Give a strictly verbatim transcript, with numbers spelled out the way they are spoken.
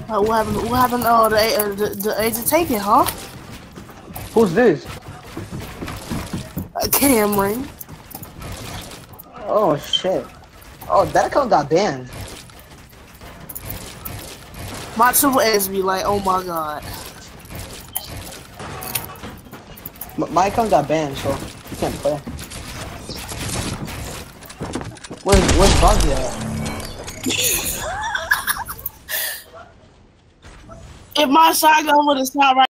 Uh, what happened? What happened? Oh, the uh, the, the agent taken, huh? Who's this? Uh, Cameron. Oh shit. Oh, that account got banned. My triple X be like, oh my god. M my account got banned, so you can't play. Where's Where's Buggy at? If my shotgun would have shot right.